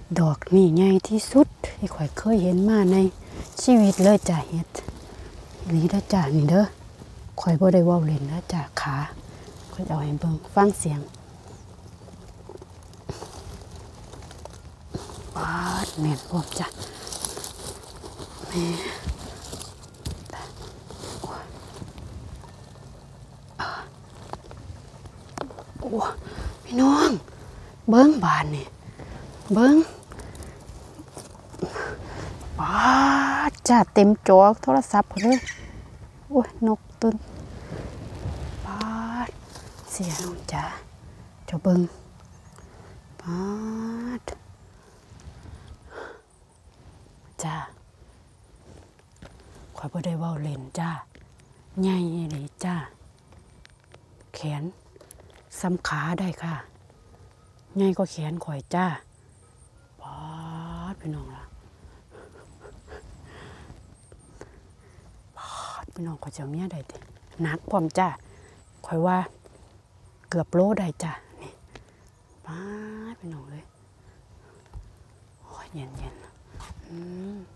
ดอกนี่ใหญ่ที่สุดที่ข่อยเคยเห็นมาในชีวิตเลยจ้ะเฮ็ดนี่เด้อจ้ะนี่เด้อข่อยบ่ได้เว้าเล่นนะจ้ะขาข่อยเอาให้เบิ่งฟังเสียงปาดแม่นพร้อมจ้ะแม่โอ้พี่น้องเบิ่งบานนี่เบิ่งปาดจ้ะเต็มจอโทรศัพท์เลยโอ้ยนกตื่นปาดเสียน้องจ้ะเจ้าเบิ่งปาดจ้ะข่อยบ่ได้เว้าเล่นจ้ะใหญ่อีหลีจ้ะแขนซ้ำขาได้ค่ะใหญ่ก็แขนข่อยจ้าปาดพี่น้องล่ะปาดพี่น้องข่อยจะเมียได้ติหนักพร้อมจ้าข่อยว่าเกือบโลได้จ้านี่ปาดพี่น้องเลยโอ้ยเย็นๆ